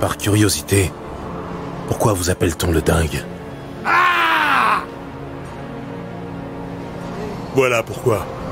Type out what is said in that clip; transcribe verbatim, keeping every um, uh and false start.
par curiosité, pourquoi vous appelle-t-on le dingue? Ah! Voilà pourquoi.